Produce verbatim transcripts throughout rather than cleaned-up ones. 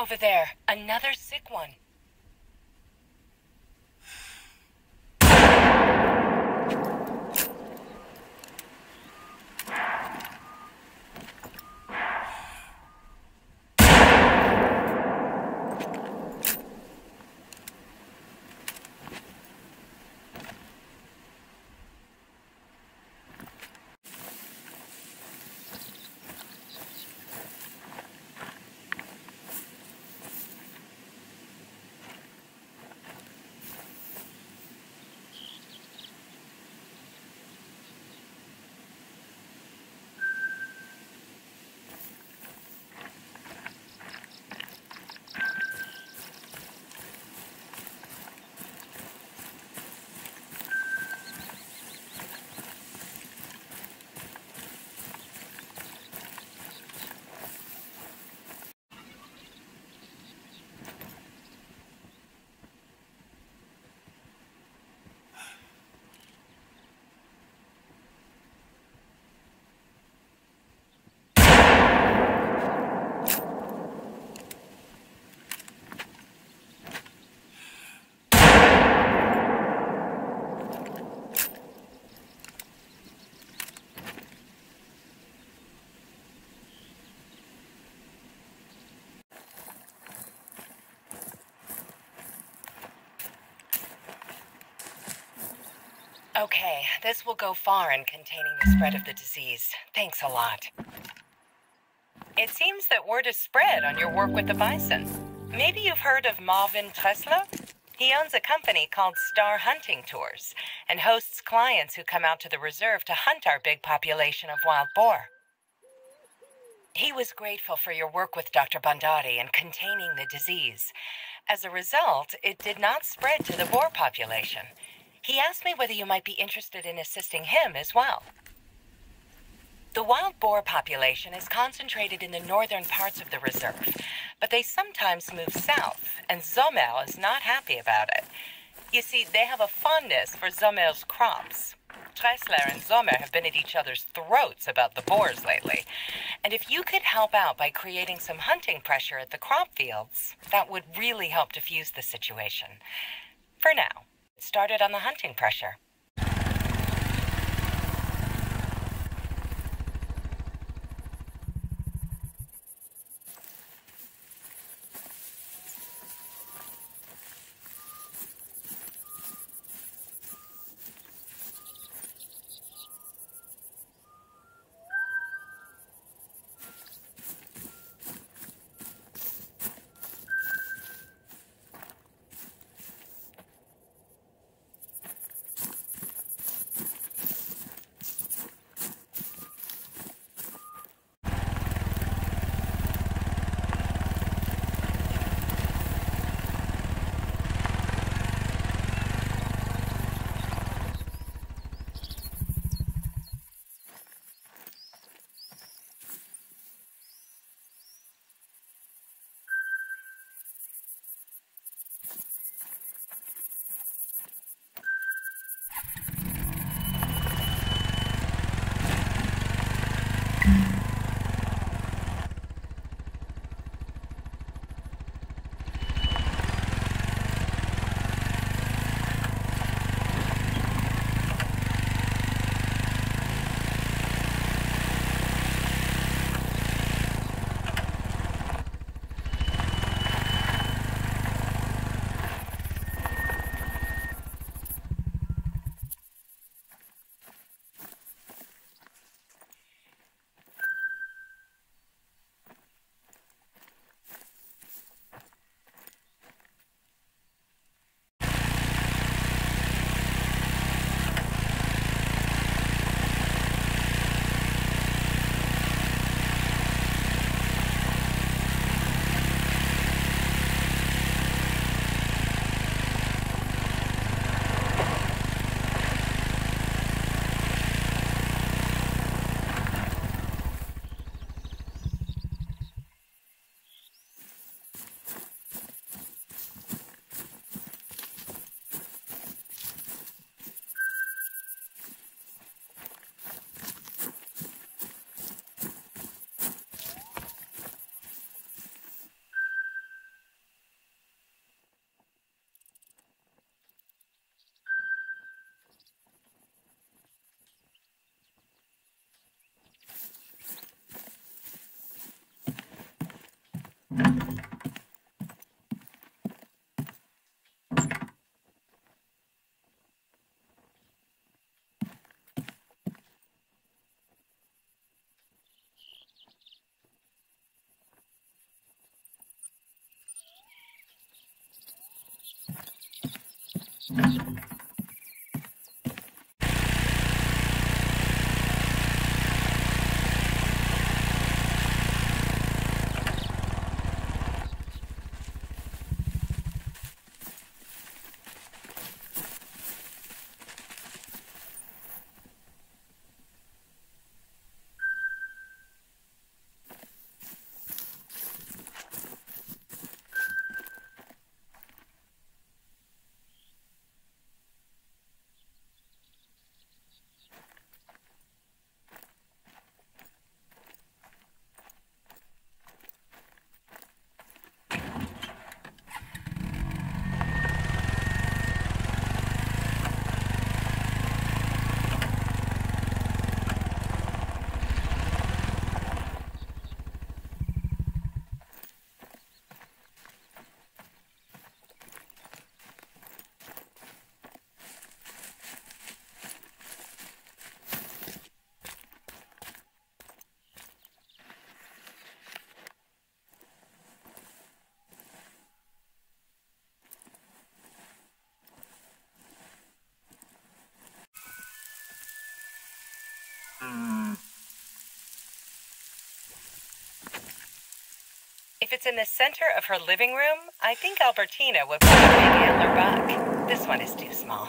Over there, another sick one. Okay, this will go far in containing the spread of the disease. Thanks a lot. It seems that word has spread on your work with the bison. Maybe you've heard of Marvin Tressler? He owns a company called Star Hunting Tours and hosts clients who come out to the reserve to hunt our big population of wild boar. He was grateful for your work with Doctor Bhandari in containing the disease. As a result, it did not spread to the boar population. He asked me whether you might be interested in assisting him as well. The wild boar population is concentrated in the northern parts of the reserve, but they sometimes move south, and Zomel is not happy about it. You see, they have a fondness for Zomel's crops. Tressler and Zomer have been at each other's throats about the boars lately, and if you could help out by creating some hunting pressure at the crop fields, that would really help diffuse the situation. For now. Started on the hunting pressure. If it's in the center of her living room, I think Albertina would put a big antler buck. This one is too small.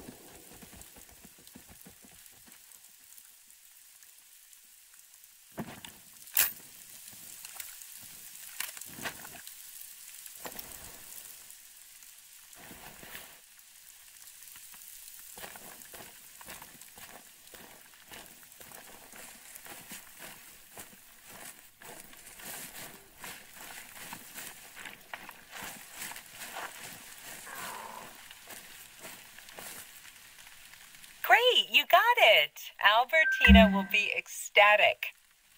Great, you got it. Albertina will be ecstatic.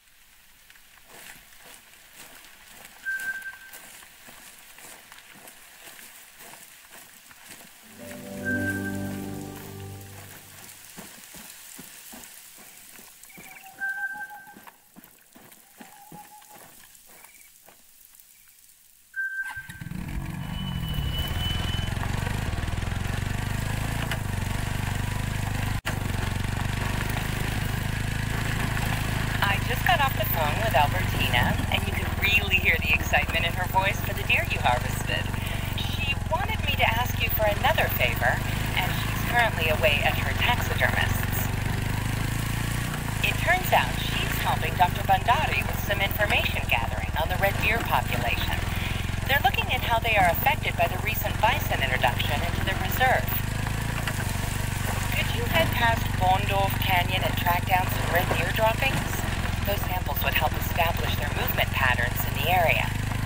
With Albertina, and you could really hear the excitement in her voice for the deer you harvested. She wanted me to ask you for another favor, and she's currently away at her taxidermist's. It turns out she's helping Doctor Bandari with some information gathering on the red deer population. They're looking at how they are affected by the recent bison introduction into the reserve. Could you head past Bondorf Canyon and track down some red deer droppings? Those samples would help establish their movement patterns in the area.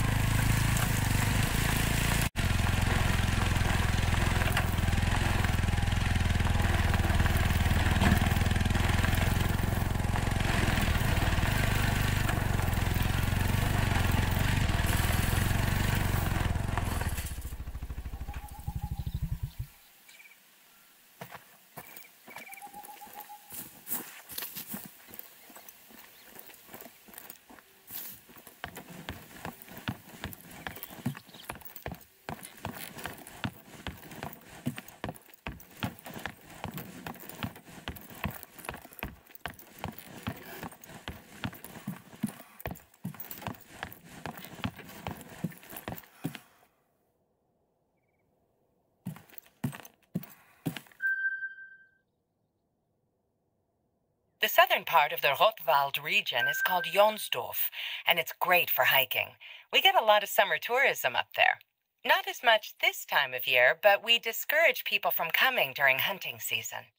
The southern part of the Rotwald region is called Jonsdorf, and it's great for hiking. We get a lot of summer tourism up there. Not as much this time of year, but we discourage people from coming during hunting season.